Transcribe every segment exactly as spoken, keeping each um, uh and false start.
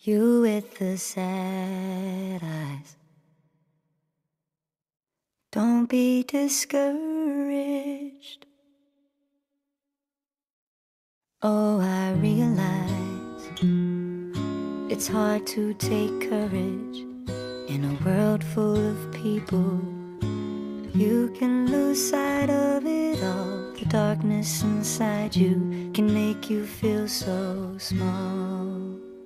You with the sad eyes. Don't be discouraged. Oh, I realize it's hard to take courage in a world full of people. You can lose sight of it all. The darkness inside you can make you feel so small.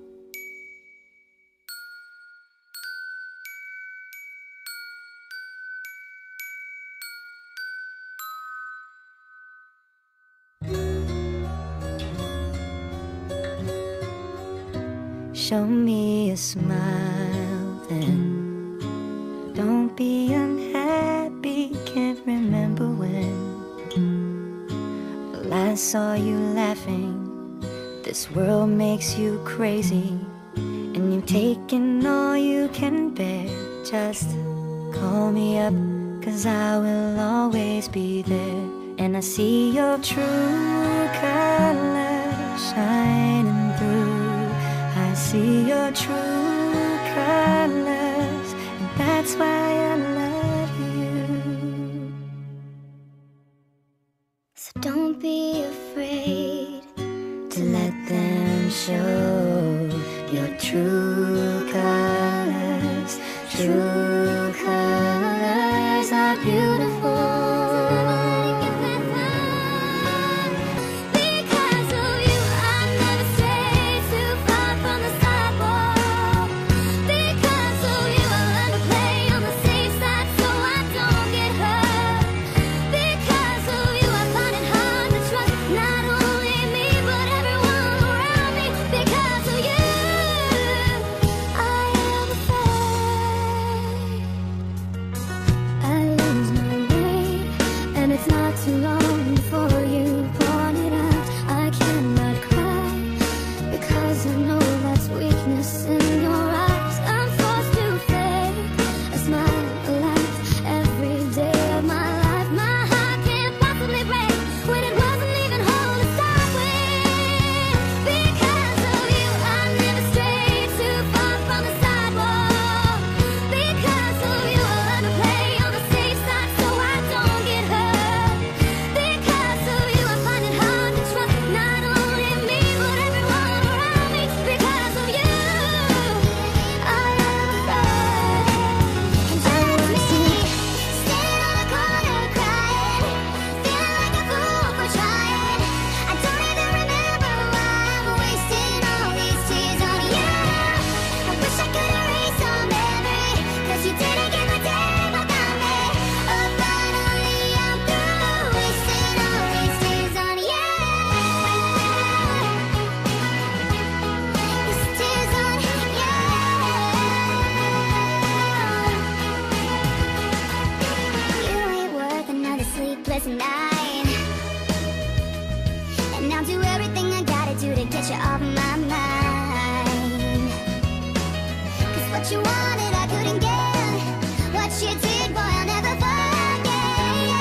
Show me a smile then. Don't be unhappy, can't remember when last saw you laughing. This world makes you crazy, and you've taken all you can bear. Just call me up, 'cause I will always be there. And I see your true colors shining through. I see your true colors, and that's why I love you. So don't be afraid to let them show your true colors. True colors are beautiful. Too long before you point it out. I cannot cry because I know that's weakness in your eyes. I'm forced to fake a smile, a laugh every day of my life. My heart can't possibly break when it wasn't even whole to start with. Because of you, I never strayed too far from the sidewalk. Because of you, I learned to play on the safe side so I don't get hurt. Night. And I'll do everything I gotta do to get you off my mind. 'Cause what you wanted I couldn't get. What you did, boy, I'll never forget.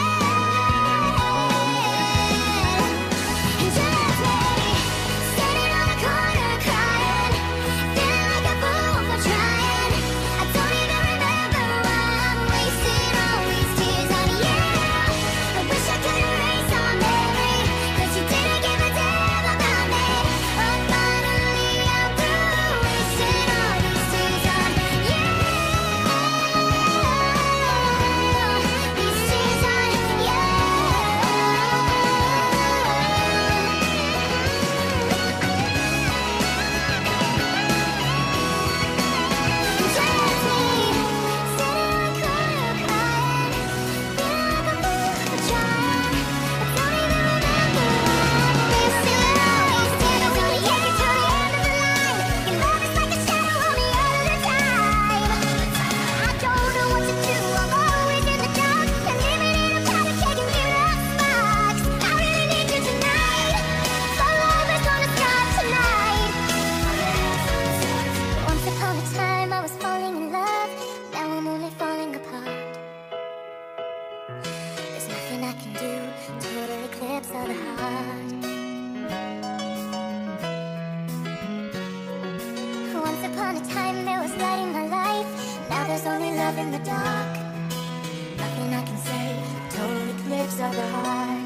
And just me, standing on a corner crying, feeling like a fool for trying. I don't even remember why I'm wasting all these tears on you. Wish I could erase our memory, 'cause you didn't give a damn about me. But finally I'm through wasting all these tears on you. Once upon a time there was light in my life. Now there's only love in the dark. Nothing I can say, total eclipse of the heart.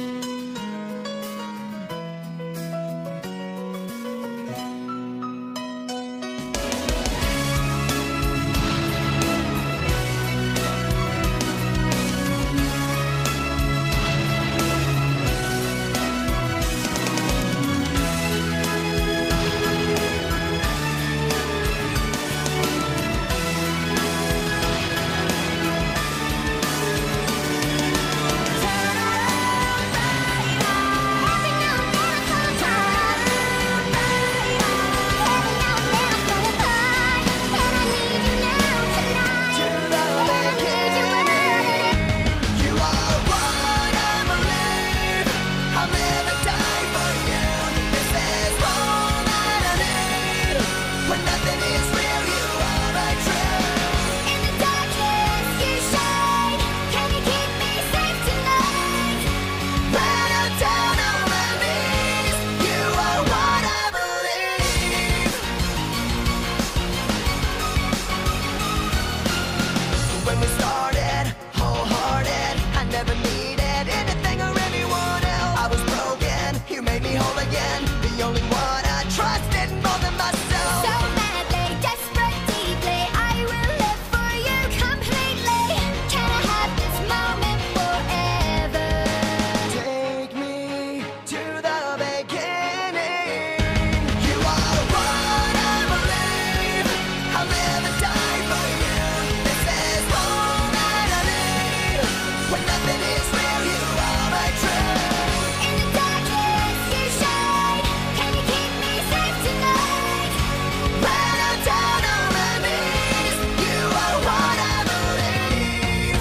When we started, wholehearted, I never needed anything or anyone else. I was broken, you made me whole again. The only one I trusted more than myself. So madly, desperate, deeply, I will live for you completely. Can I have this moment forever? Take me to the beginning. You are what I believe. I'll live and die for you. This is all that I need. When nothing is real, you are my truth. In the darkness you shine. Can you keep me safe tonight? When I'm down on my knees, you are what I believe.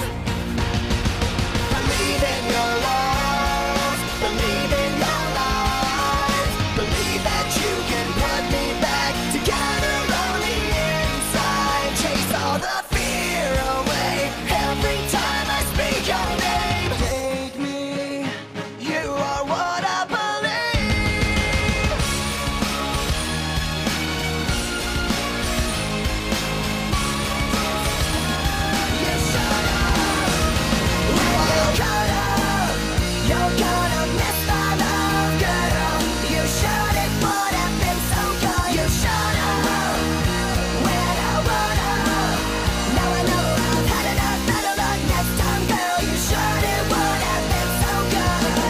Believe in your walls, believe in your lies. Believe that you can put me back together on the inside. Chase all the fear away every time I speak your name. Take me, you are what I believe. You shut up. When you're caught up, you're gonna miss my love, girl. You should it would have been so good. You shut up. When I run up, now I know I've had enough. Better luck next time, girl. You should it would have been so good.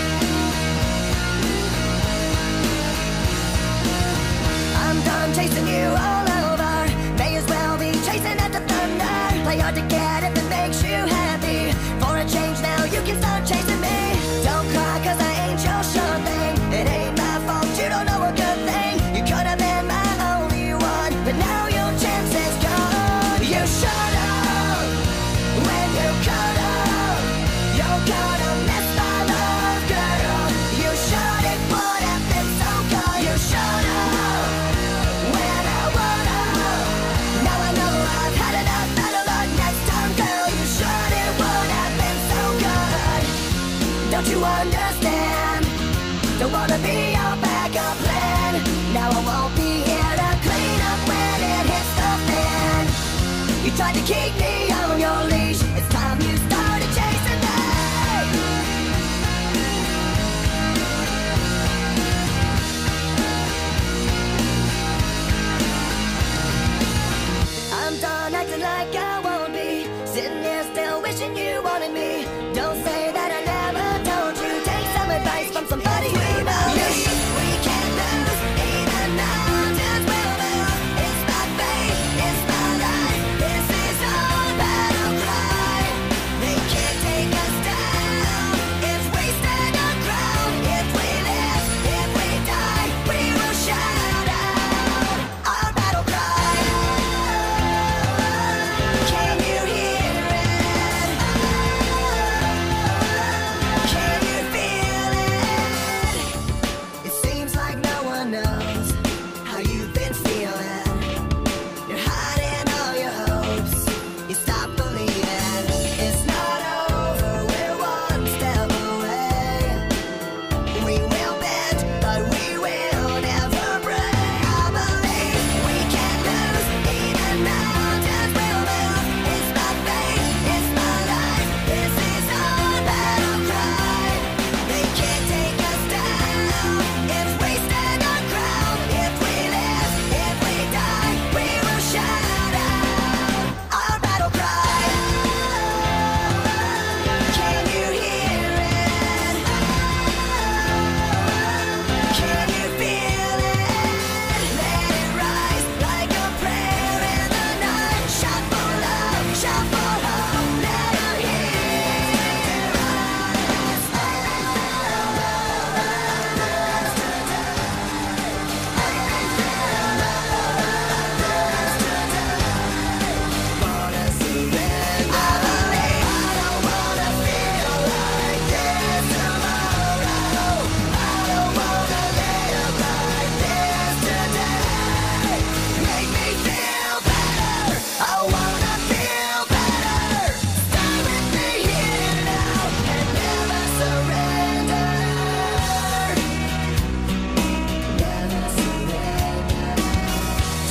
I'm done chasing you all over. May as well be chasing after thunder. Play hard to get if it makes you happy. For a change now, you can start chasing me. Don't cry, cause I ain't your sure thing. It ain't my fault, you don't know a good thing. You could have been my only one, but now your chance is gone. You shut up. When you cut up, you're gonna miss my love, girl. You should it would have been so good. You shut up. When I run up, now I know I've had enough. Better luck next time, girl. You should it would have been so good. Don't you understand? Don't wanna be your backup plan. Now I won't be here to clean up when it hits the fan. You tried to keep me on your leash. It's time you started chasing me. I'm done acting like I won't be. Sitting here still wishing you wanted me. Don't say that I never told you. Take some advice from somebody we know. We can't lose, even mountains will move. It's my fate, it's my life. This is all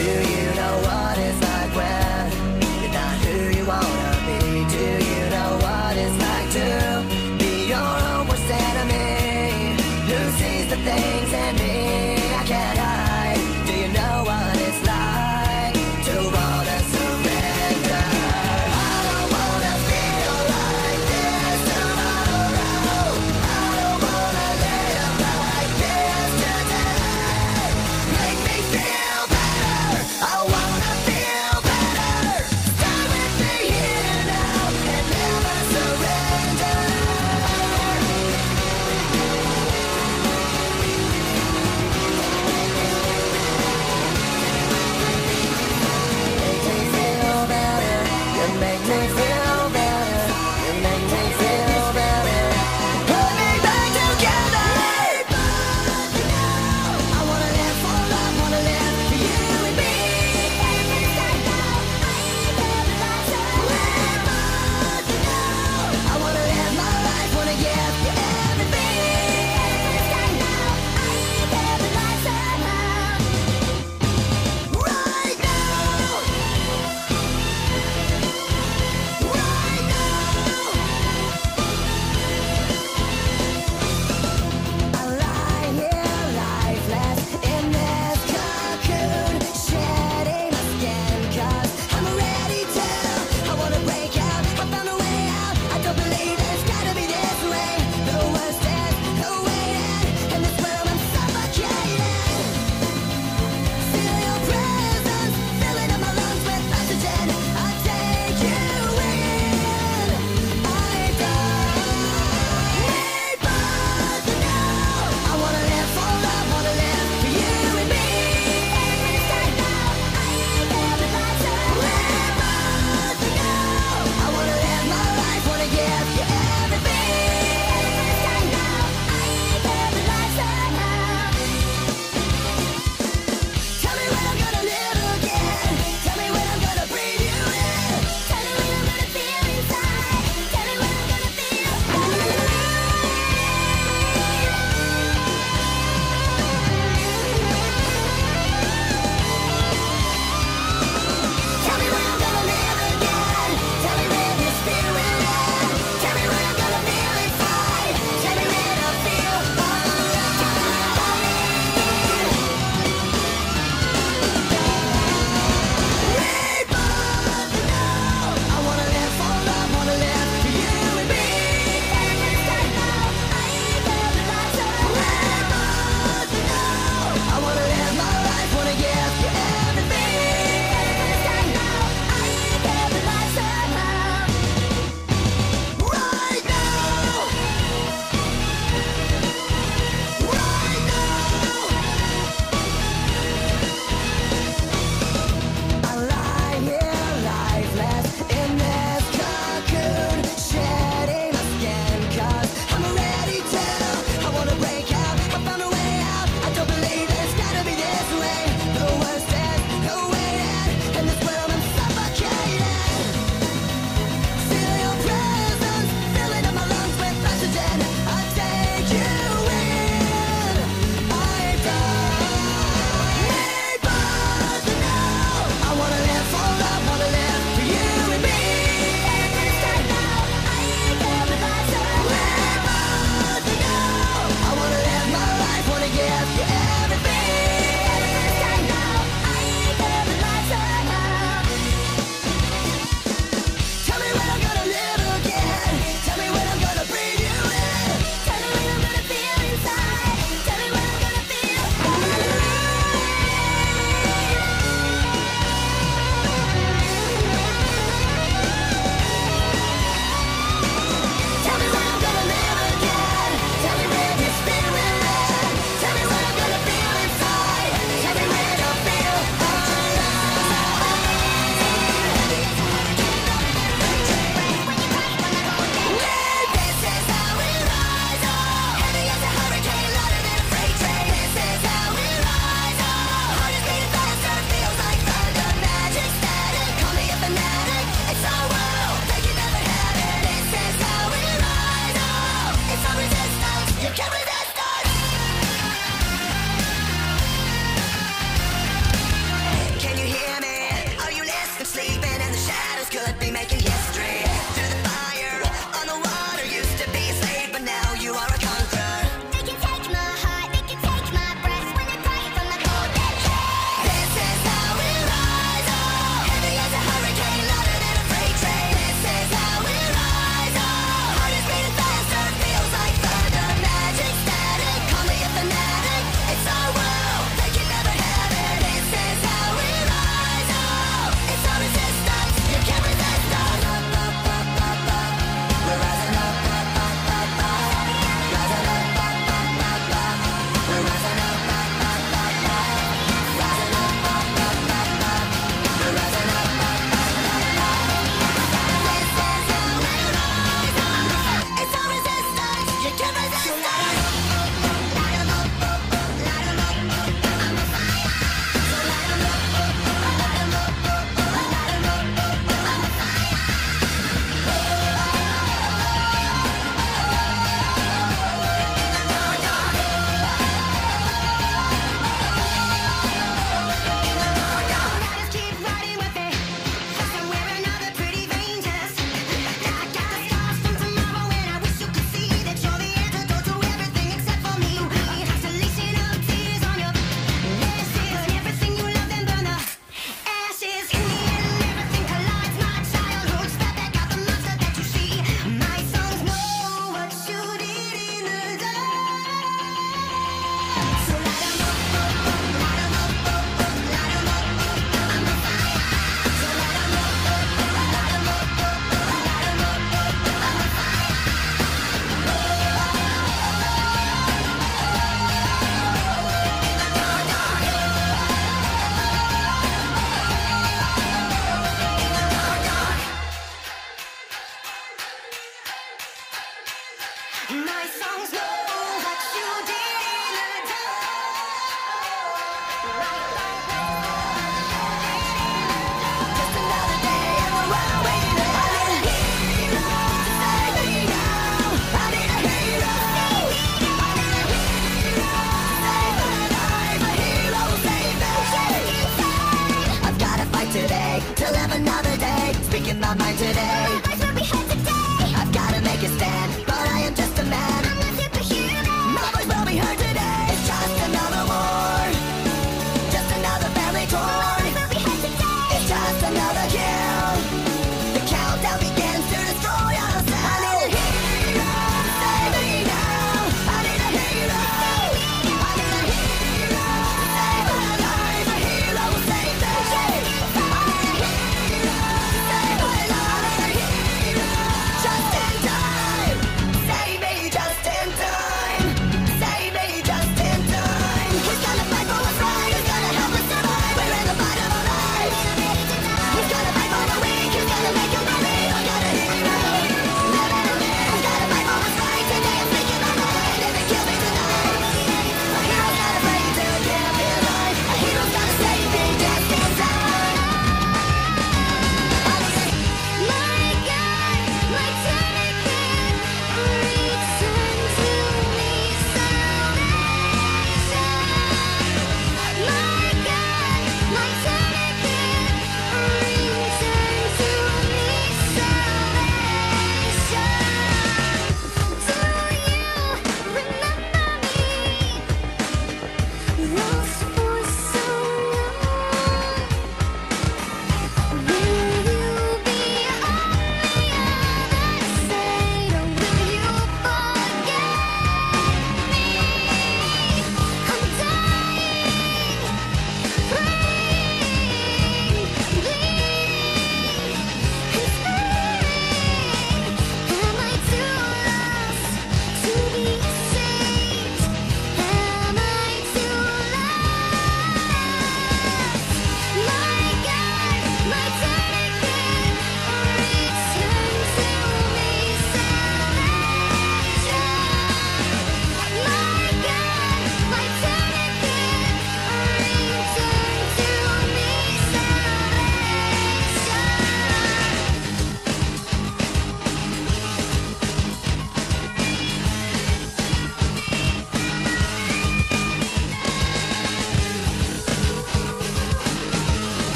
Do you know what it's like when you're not who you wanna be? Do you know what it's like to be your own worst enemy? Who sees the things in me I can't hide? Do you know what it's like to wanna surrender? I don't wanna feel like this tomorrow. I don't wanna live like this today. Make me feel better. I wanna feel in my mind today. That's where we head today. I've gotta make a stand, but I am just a man. I'm a superhero. My voice will be heard today. It's just another war, just another family torn. That's where we head today. It's just another kill. The countdown begins to destroy ourselves. I need a hero, save me now. I need a hero, I need a hero, save my life. A hero will save me. I need a hero, save my life. A hero.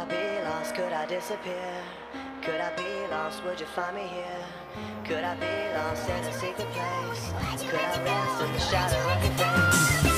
I be lost? Could I disappear? Could I be lost? Would you find me here? Could I be lost in a secret place? Could I rest in the shadow of your face?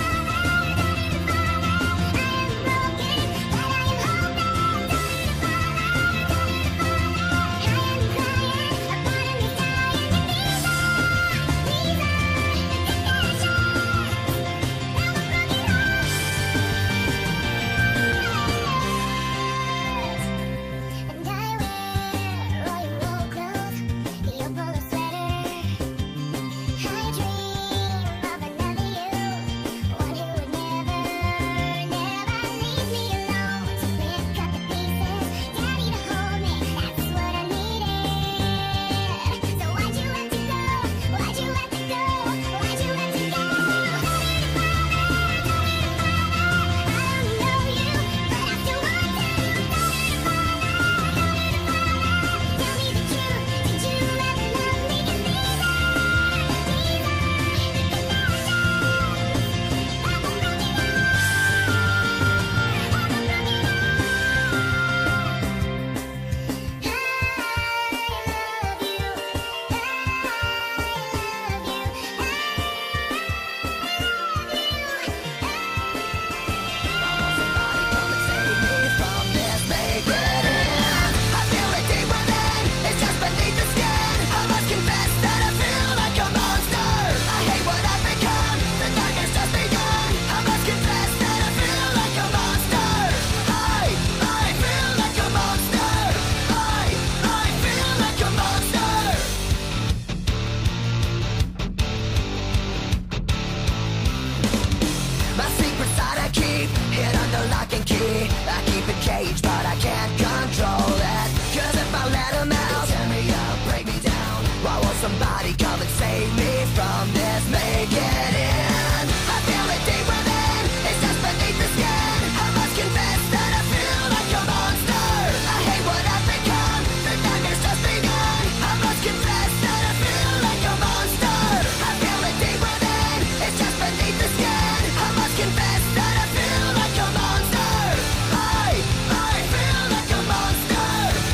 Somebody come and save me from this. Make it in. I feel it deep within. It's just beneath the skin. I must confess that I feel like a monster. I hate what I've become. The nightmare's just begun. I must confess that I feel like a monster. I feel it deep within. It's just beneath the skin. I must confess that I feel like a monster. I, I feel like a monster.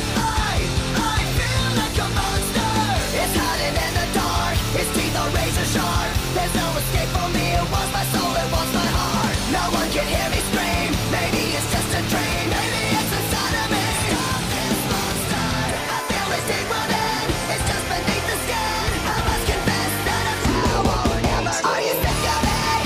I, I feel like a monster. It's hiding in the dark, its teeth are razor sharp. There's no escape for me, it wants my soul, it wants my heart. No one can hear me scream, maybe it's just a dream. Maybe it's inside of me. Stop this monster. I feel it deep within, it's just beneath the skin. I must confess that I'm now or never. Are you sick of it?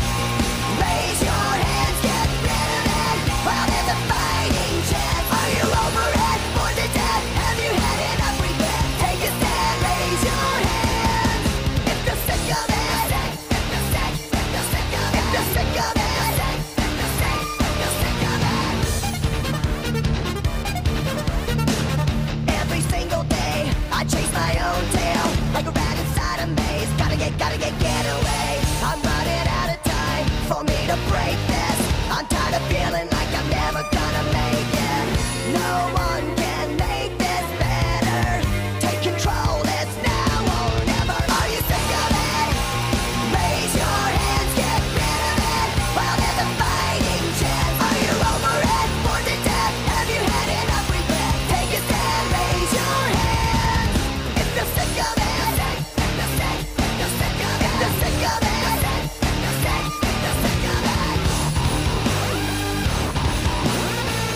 Raise your hands, get rid of it. While there's a fighting chance. Are you over it? Born to death, have you had enough regret? Take a stand, raise your hand. If you're sick of it, if you're sick, if you're sick of it, if you're sick of it, if you're sick, if you're sick of it. Every single day, I chase my own tail like a rat inside a maze. Gotta get, gotta get, get away. I'm running out of time for me to break this. I'm tired of feeling like I'm never gonna make it. No one can make this better. Take control, it's now or never. Are you sick of it? Raise your hands, get rid of it. While there's a fighting chance. Are you over it? Born to death, have you had enough regret? Take a stand, raise your hand. If you're sick of it, if you're sick, if you're sick of it, if you're sick of it, if you're sick, if you're sick of it.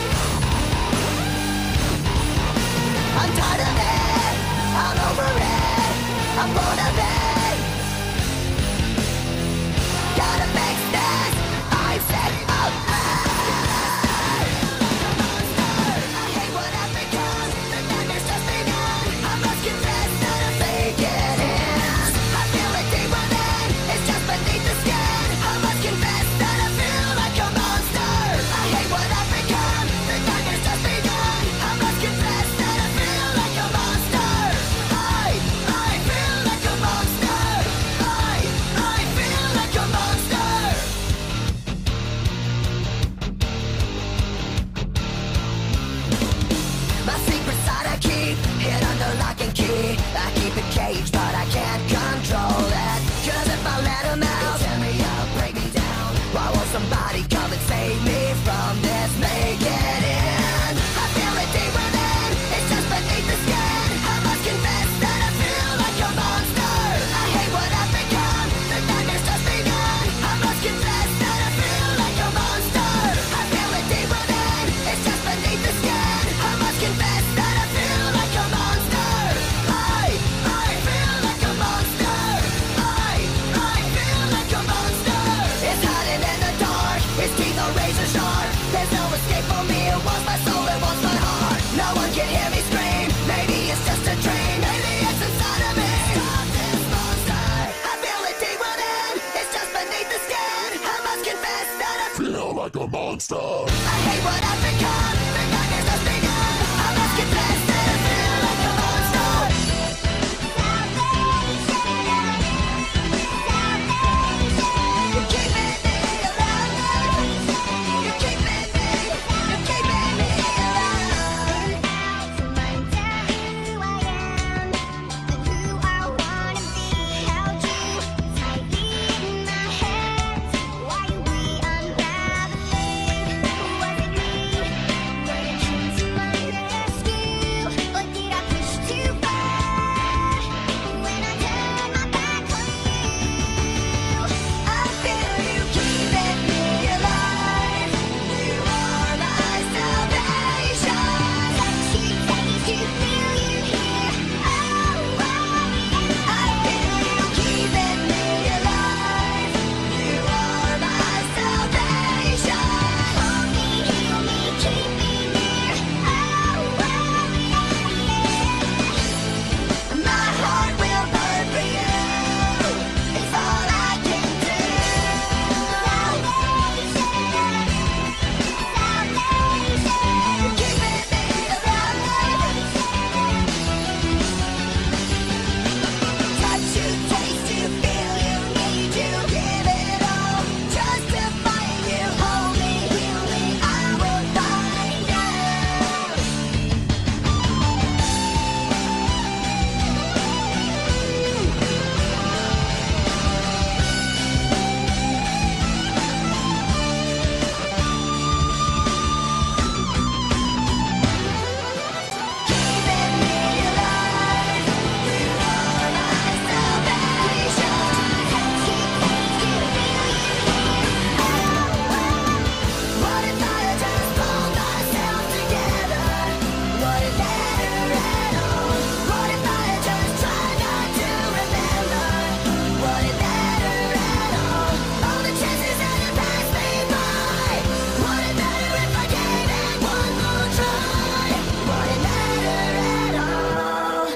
monster. I hate what I've become. The nightmares just begun. I must confess that I feel like a monster. You're keeping me alive. You're keeping me. You're keeping me alive. To wonder who I am and who I wanna be. Held you tightly in my hands while we unraveling. Was it me? Were you came to my rescue, or did I push too far when I turned my back on you? I feel you keeping me alive. You are my salvation. Touch you, taste you, feel you here. Oh, oh, I feel you keeping me alive. You are my salvation. hold me, heal me, keep me near. Oh, oh, My heart will burn for you. It's all I can do. You're keeping me alive. Touch you, taste you, feel you, need you, give it all. Just to find you, hold me, heal me, I will find you. Keeping me alive. You are my salvation. What if I had just pulled myself together? Wouldn't matter at all. What if I had just tried not to remember? Wouldn't matter at all. All the chances that had passed me by. Wouldn't matter if I gave it one more try. Wouldn't matter at all.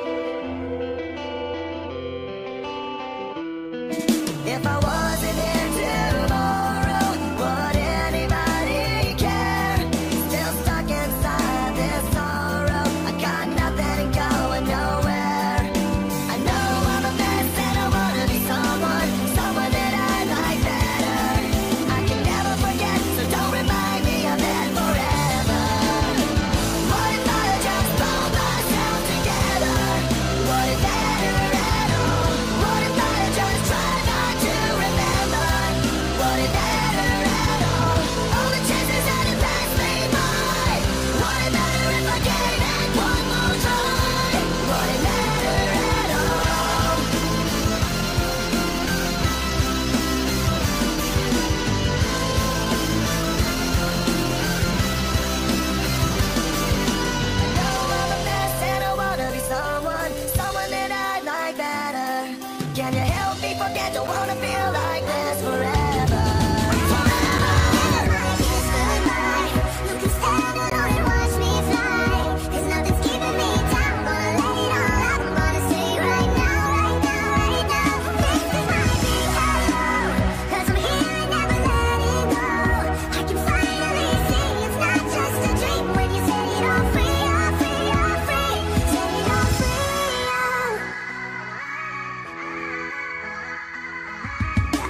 If I wasn't here tomorrow, would anybody care? Still stuck inside this sorrow. I got nothing going nowhere. I know I'm a mess and I wanna be someone, someone that I like better. I can never forget, so don't remind me of that forever. What if I had just pulled myself together? Wouldn't matter at all. What if I had just tried not to remember? Wouldn't matter at all. All the chances that had passed me by. Wouldn't matter if I gave it one more try. Wouldn't matter at all. I know I'm a mess and I wanna be someone, someone that I like better. Can you help me forget? Don't wanna feel like this forever. Forever. you can stand alone and watch me fly. 'Cause nothing's keeping me down. Gonna lay it all out. I'm gonna say right now, right now, right now. This is my big hello. 'Cause I'm here and never letting go. I can finally see it's not just a dream when you set it all free, all free, all free. Set it all free, oh.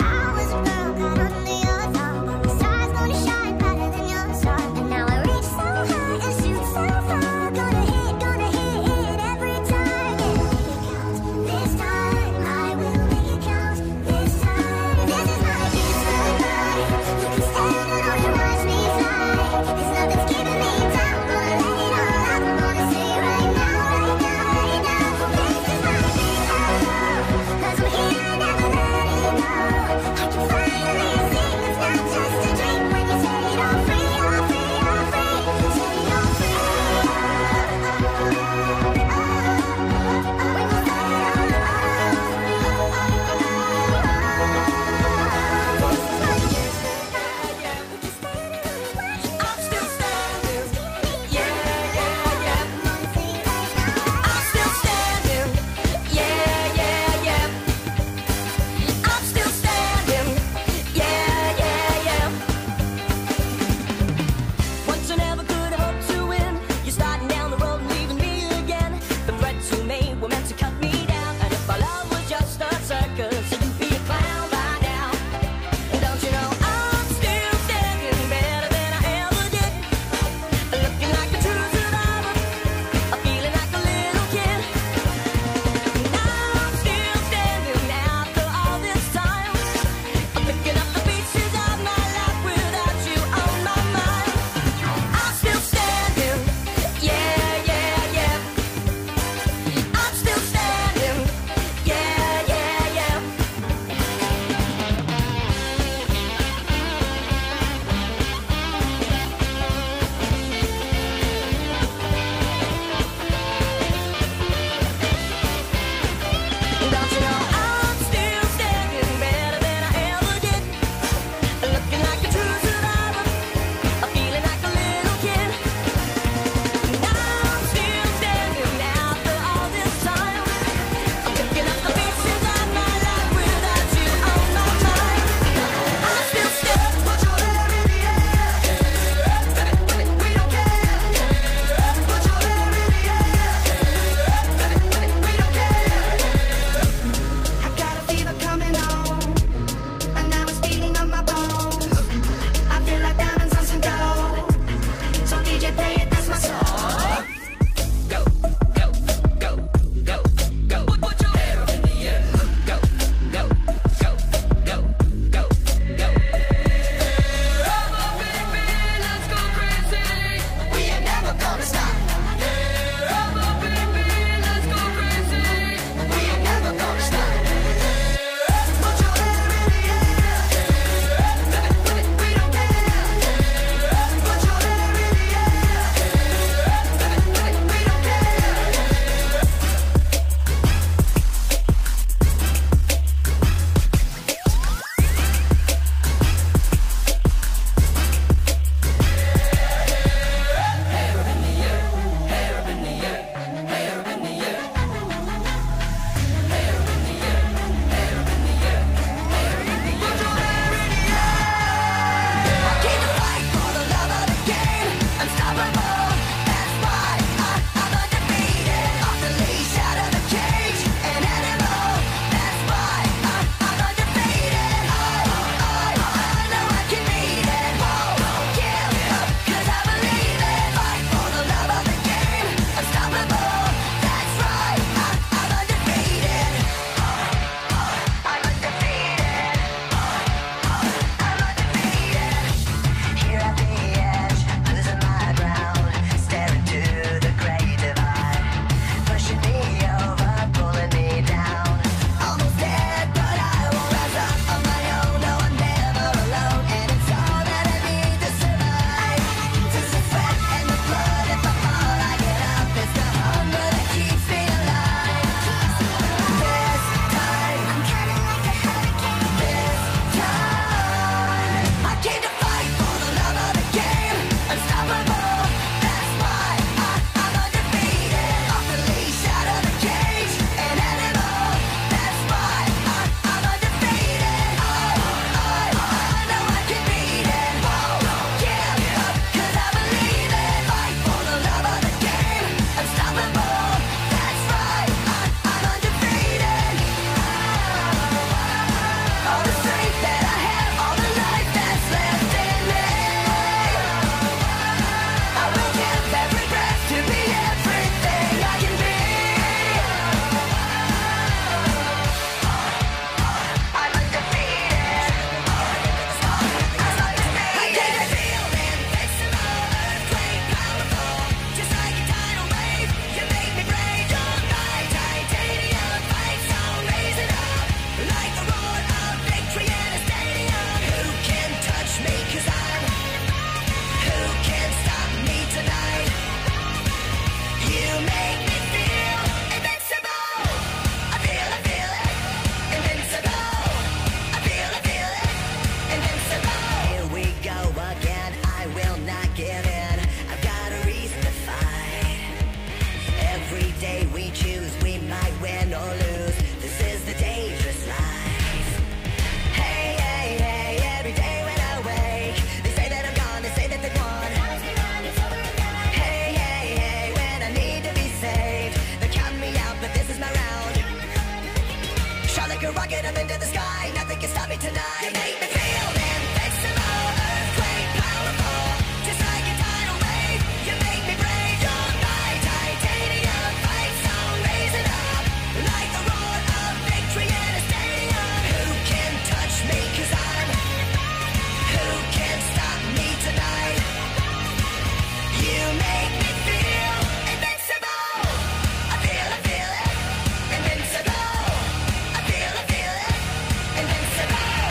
rocket up into the sky. Nothing can stop me tonight. You make me feel invincible, earthquake powerful, just like a tidal wave. You make me brave. You're my titanium fight song, raise it up like the roar of victory in a stadium. Who can touch me? 'Cause I'm. Who can stop me tonight? You make me feel invincible. I feel, I feel it. Invincible. I feel, I feel it. Invincible.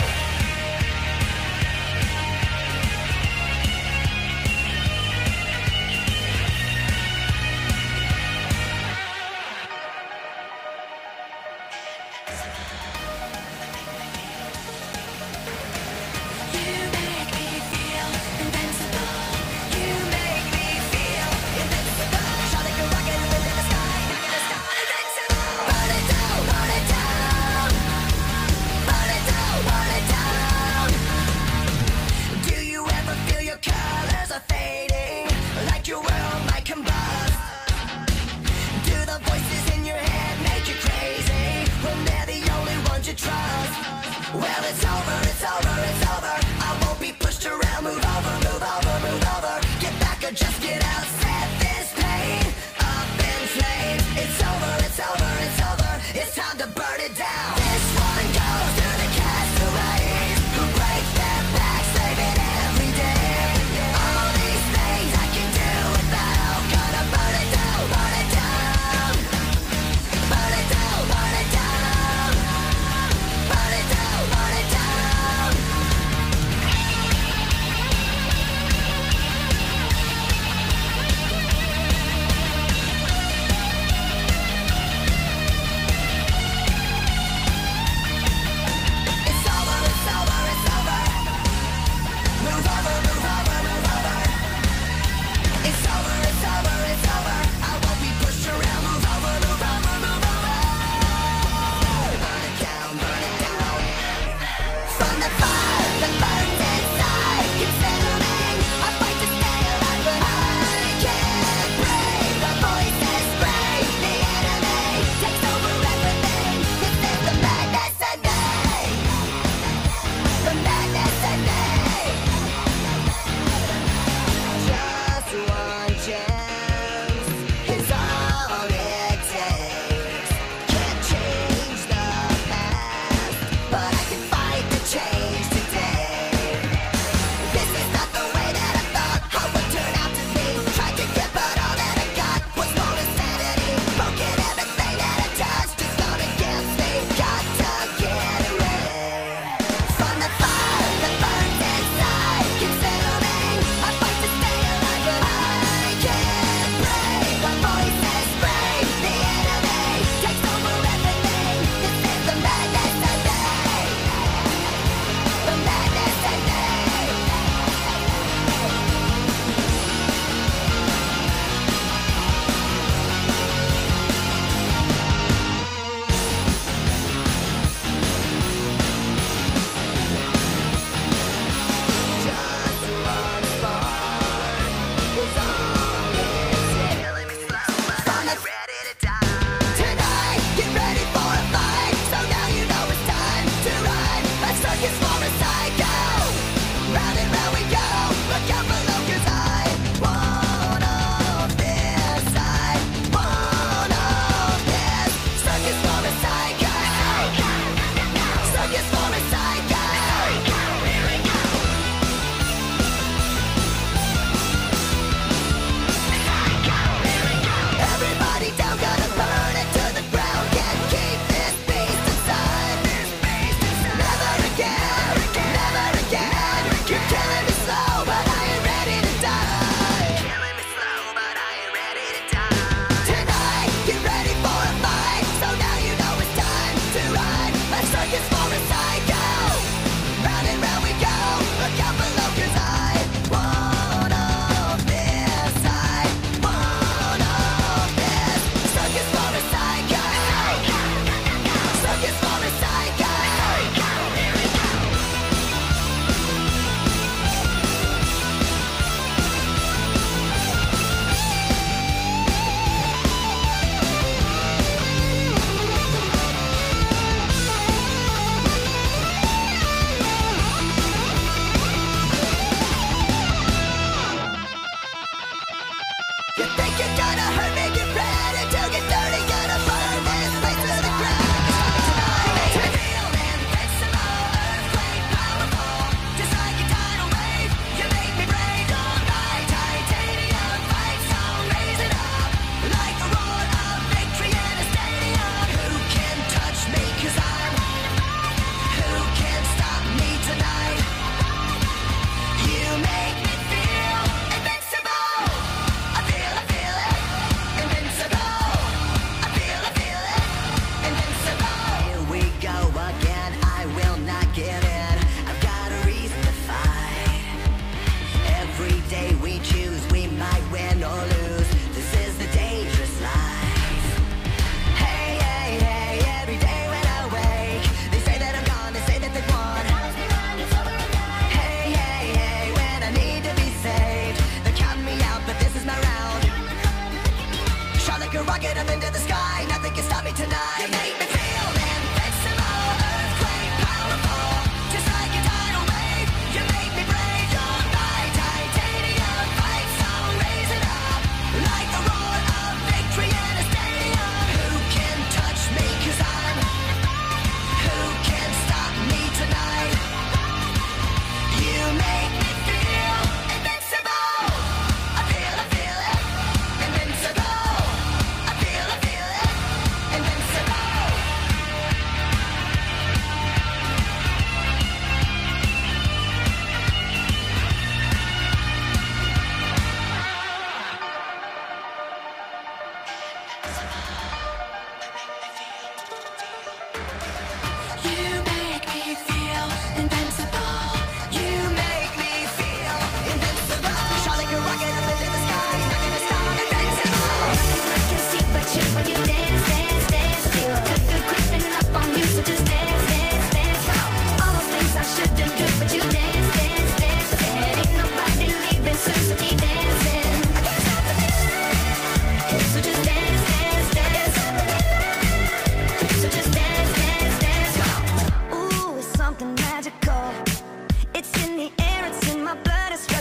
You make me feel invincible. You make me feel invincible. Shot like a rocket up into the sky. Rocket the sky. Invincible. Burn it down, burn it down. Burn it down, burn it down. Do you ever feel your colors are fading, like your world might combust? Do the voices in your head make you crazy when they're the only ones you trust? Well, it's over, it's over, it's over. I won't be pushed around. Move over, move over, move over. Get back or just get out. Set this pain up in flames. It's over, it's over, it's over. It's time to burn it down. This one goes to the castaways who break their backs, saving every day. All these things I can do without. Gonna burn it down, burn it down. Burn it down, burn it down. Burn it down, burn it down.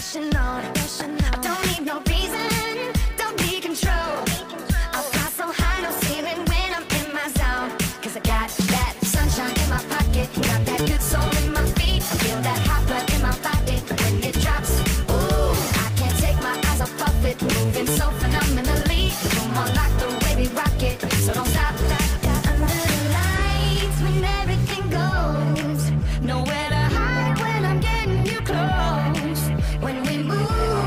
rushing on. I don't need no reason, don't need control. I fly so high, no ceiling when I'm in my zone. Cause I got that sunshine in my pocket, got that good soul in my feet. I feel that hot blood in my body when it drops. Ooh, I can't take my eyes off of it, moving so phenomenally. You're more like the way we rock it, so don't stop. Under the lights when everything goes, nowhere to hide when I'm getting you close. When we move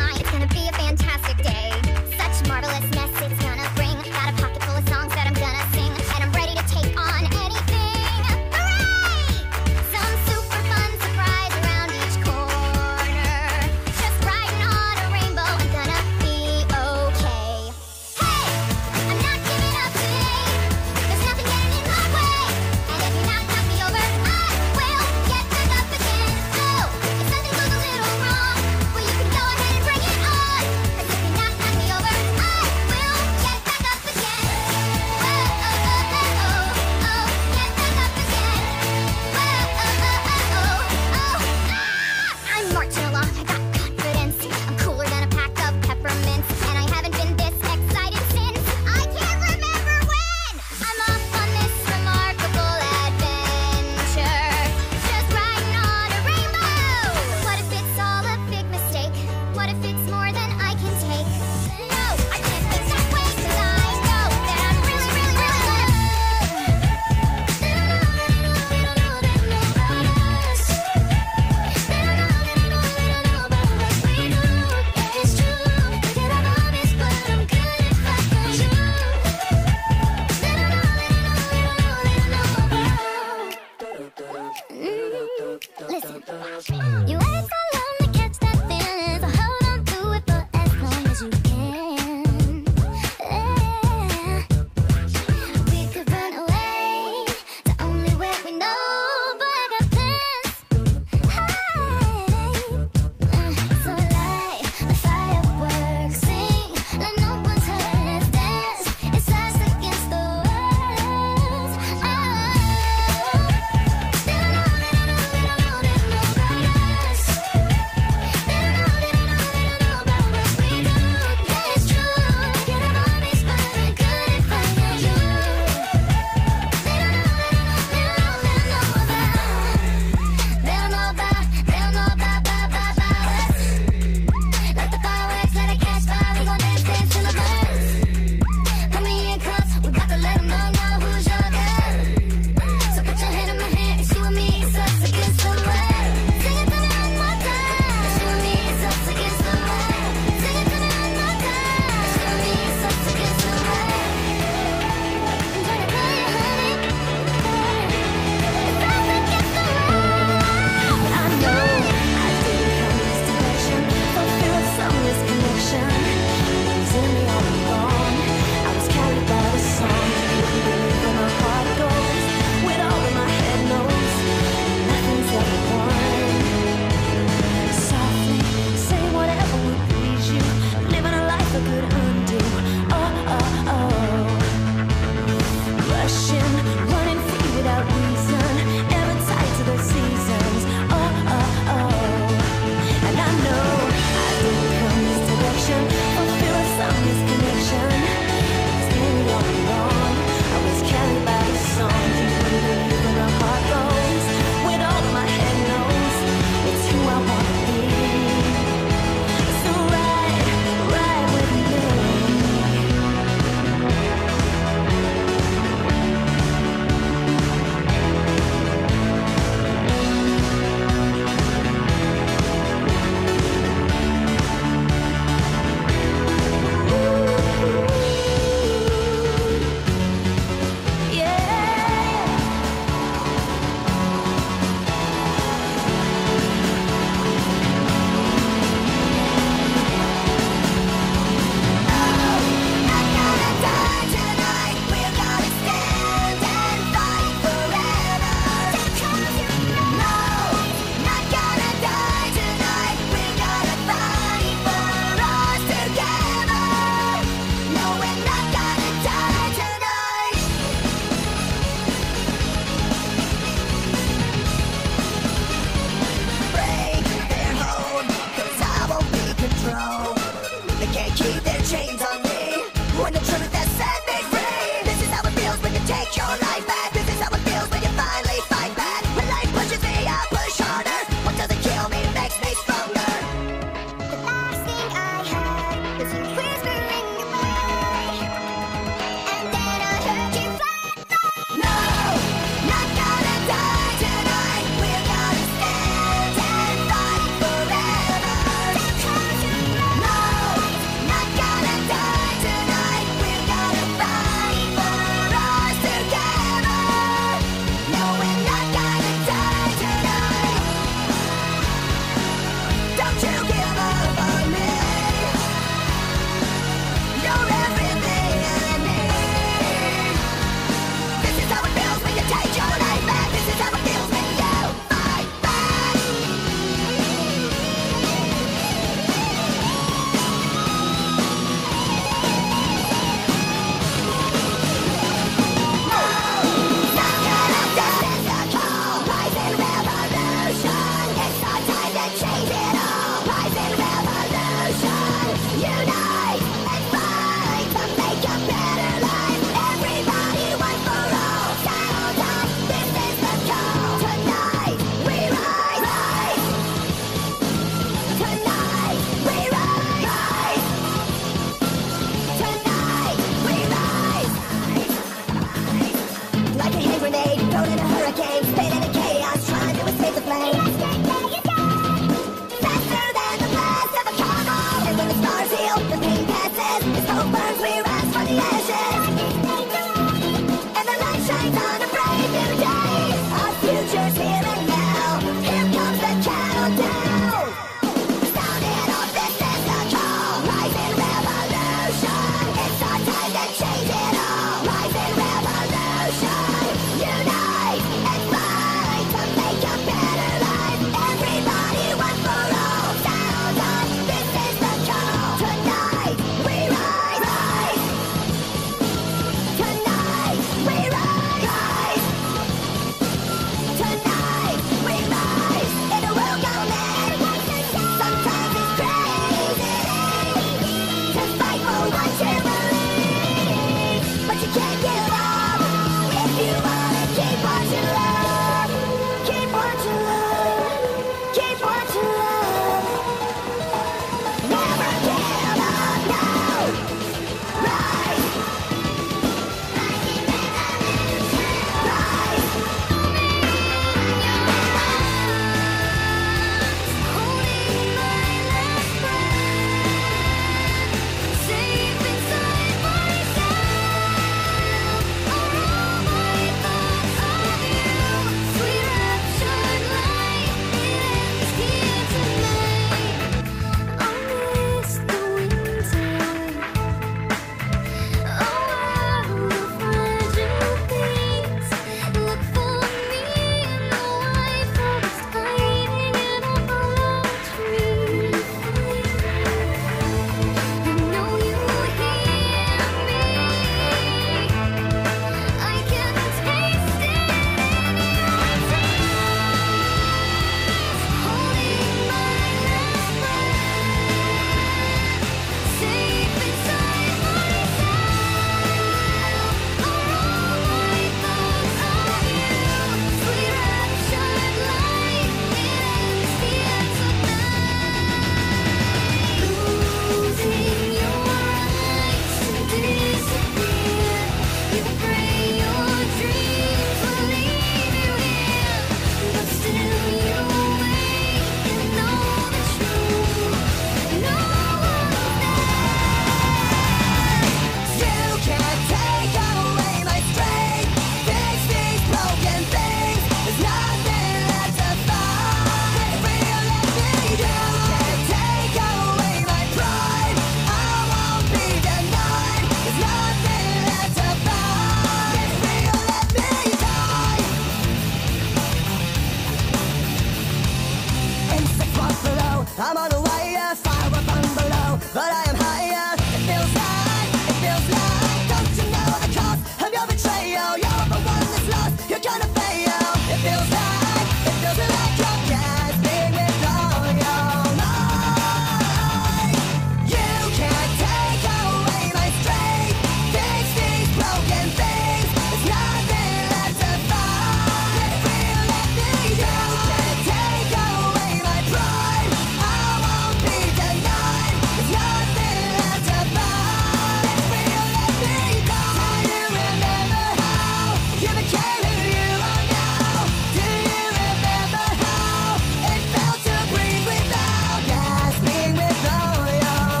broken things. There's nothing left to fight. Feel let me go. Can't take away my pride. I won't be denied. There's nothing left to fight. Feel let me go. Do you remember how you became who you are now? Do you remember how it felt to breathe without gasping with all your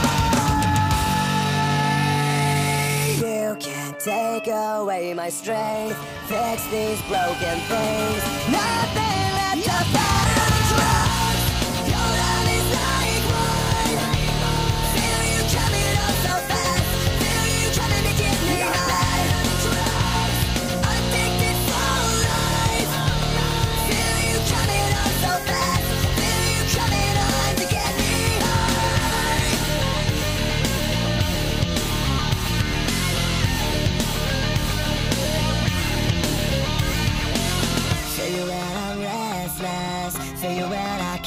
might? You can't take away my strength. Fix these broken things. Nothing left to fight. Trust. Your love is like wine. Feel you coming on so fast. Feel you coming to get me high. Trust. Addicted for life. Feel you coming on so fast. Feel you coming on to get me high. Feel you when I'm restless. Feel you when I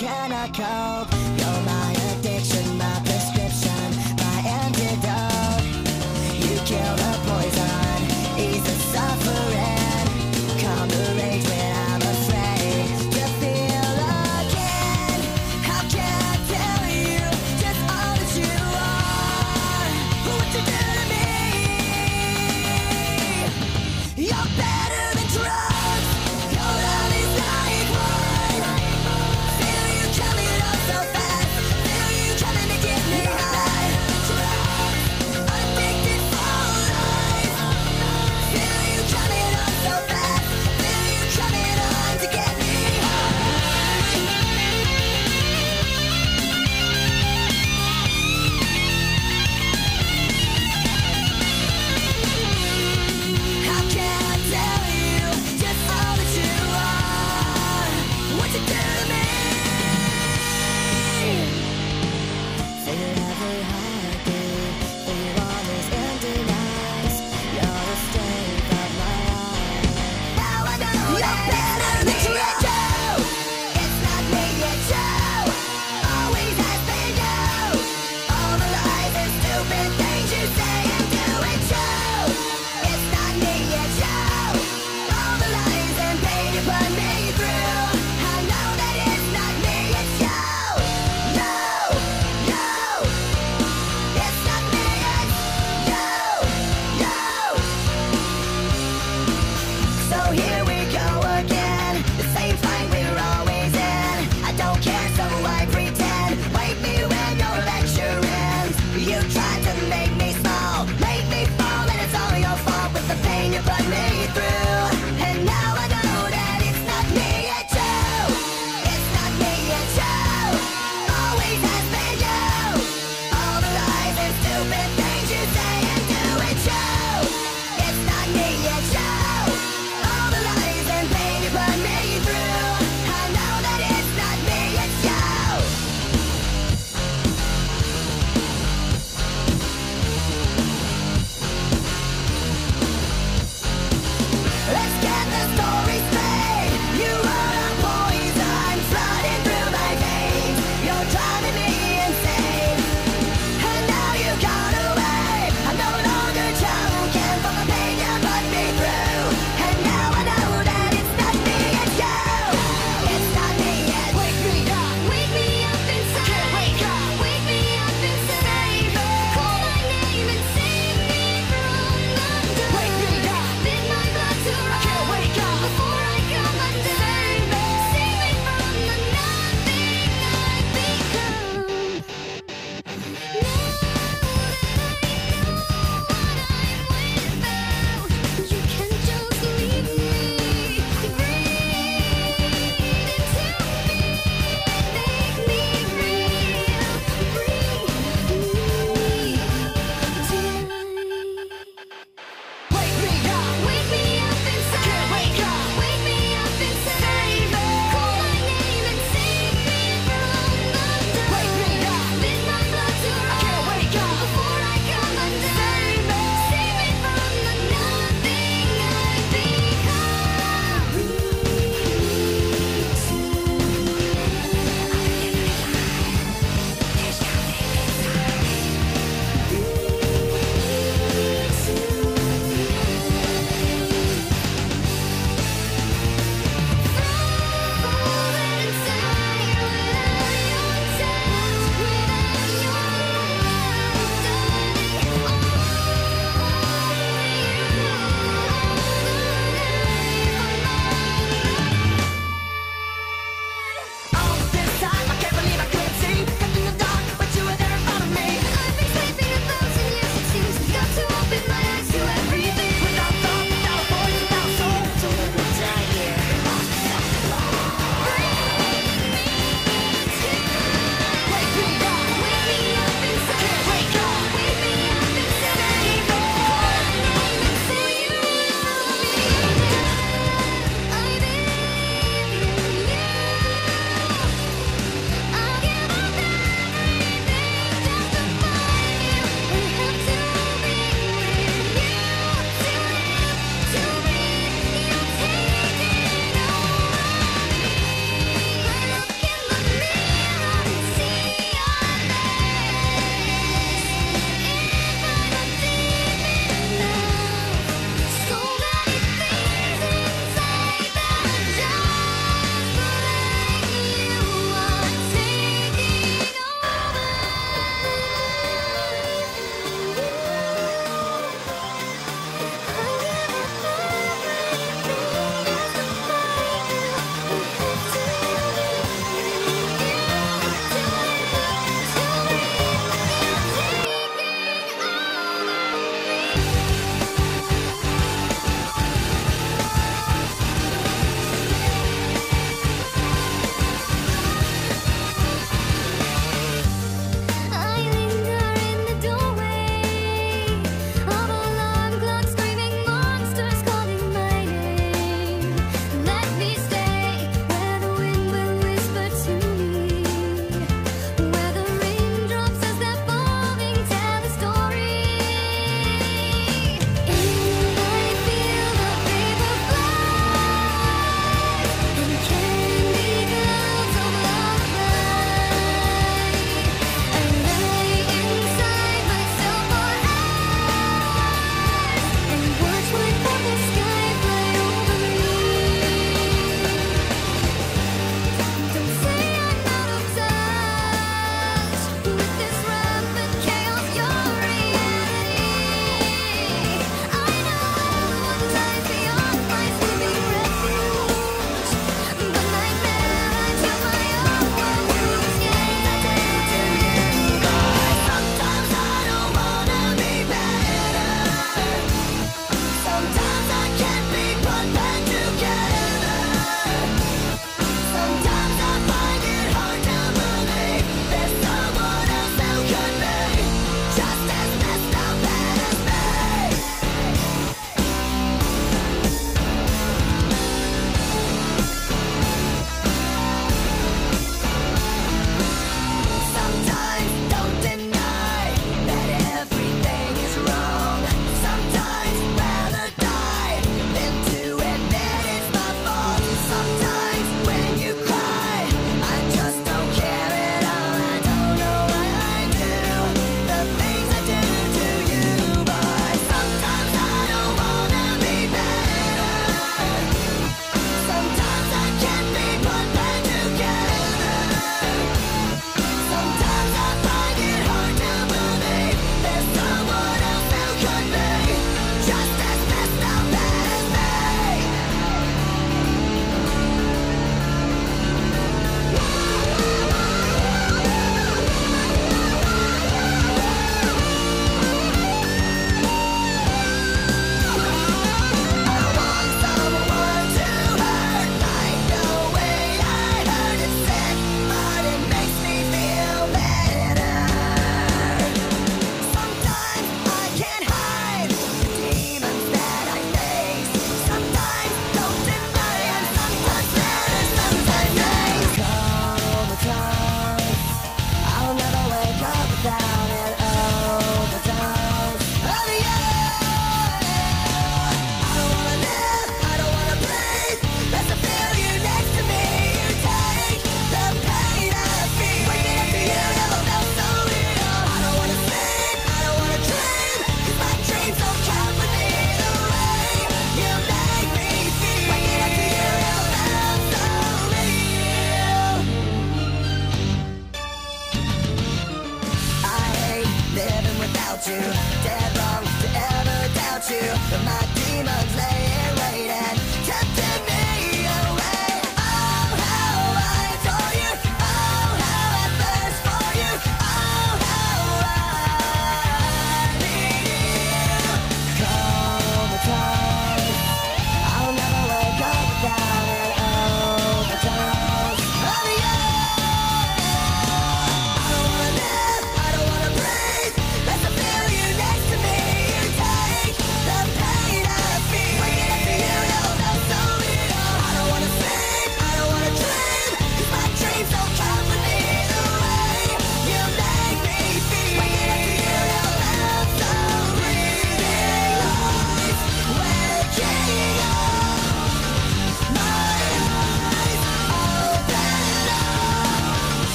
you. My demons laying waiting, tempting me away. Oh, how I adore you. Oh, how I thirst for you. Oh, how I need you. Comatose, I'll never wake up without an overdose of you. I don't wanna live, I don't wanna breathe. Let the feel you next to me. You take the pain I feel. Break it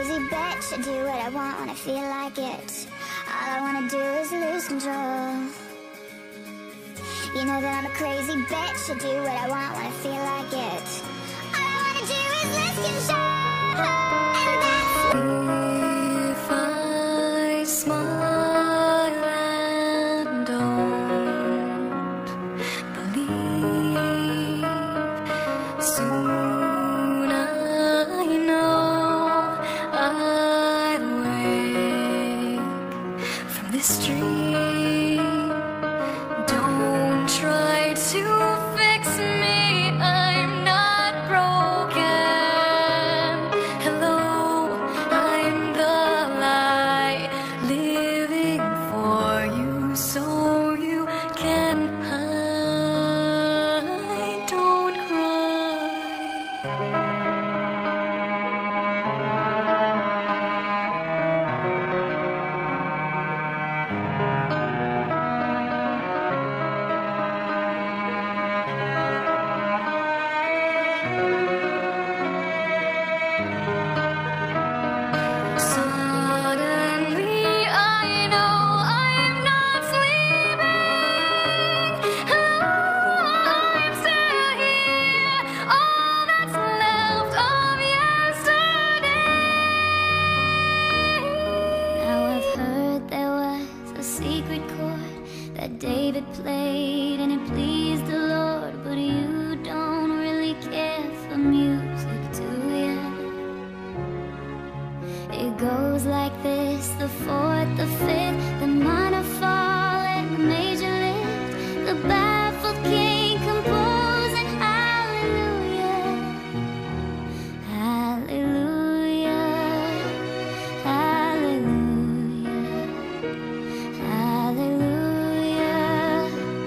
crazy bitch. I do what I want when I feel like it. All I wanna do is lose control. You know that I'm a crazy bitch. I do what I want when I feel like it. All I wanna do is lose control. And that's if I smile and don't believe, soon I know I'll wake from this dream. Don't try to fix me, I'm not broken. Hello, I'm the light living for you, so you can hide. Don't cry. Suddenly I know I'm not sleeping. Hello, I'm still here. All that's left of yesterday. Now I've heard there was a secret chord that David played and it pleased the Lord, but you don't really care for music, do ya? It goes like this: the fourth, the fifth, the minor fall and the major lift, the baffled king composing hallelujah, hallelujah, hallelujah, hallelujah,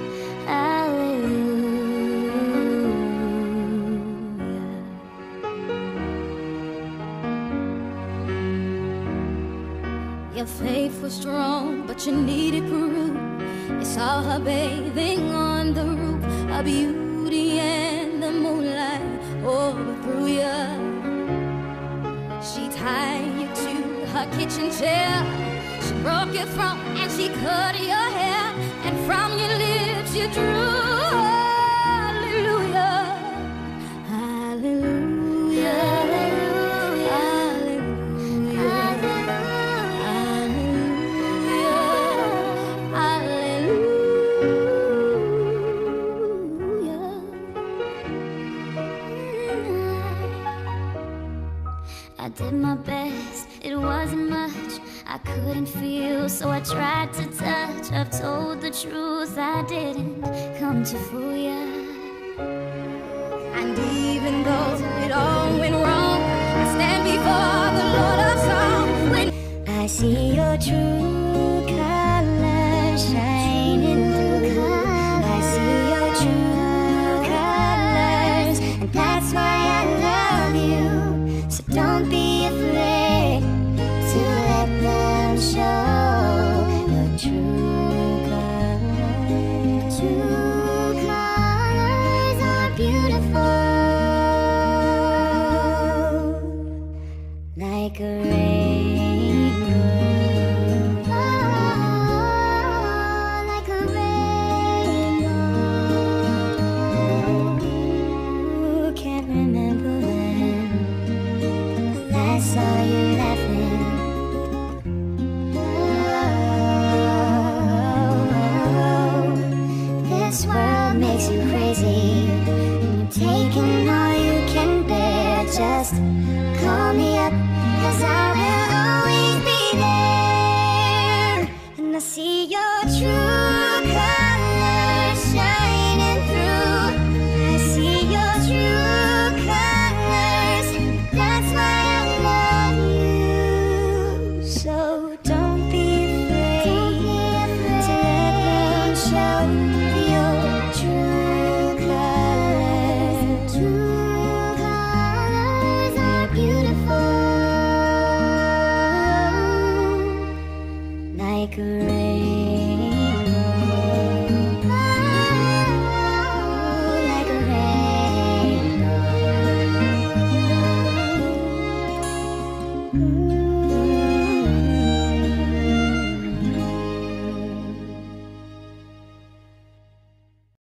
hallelujah. Your faith was strong, but you needed proof. You saw her bathing on the roof, her beauty and the moonlight overthrew you. She tied you to her kitchen chair, she broke your front and she cut your hair, and from your lips you drew hallelujah, hallelujah, hallelujah, I did my best, it wasn't much. I couldn't feel, so I tried to touch. I've told the truth, I didn't come to fool ya. And even though it all went wrong, I stand before the Lord of Song. When I see your true colors shining through, I see your true colors, and that's why I love you. So don't be afraid to let them show your true colors. True colors are beautiful, like a rainbow.